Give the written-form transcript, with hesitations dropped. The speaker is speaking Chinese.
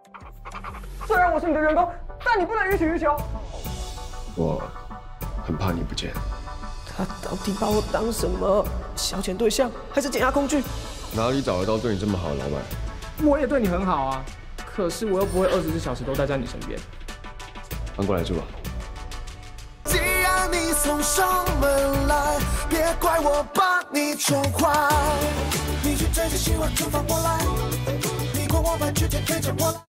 虽然我是你的员工，但你不能予取予求。 我很怕你不见。 他到底把我当什么？消遣对象还是减压工具？ 哪里找得到对你这么好的老板？ 我也对你很好啊，可是我又不会24小时都待在你身边。 搬过来住吧。 既然你送上门来，别怪我把你宠坏。你去追着希望，就放我来。你过我慢，直接推着我来。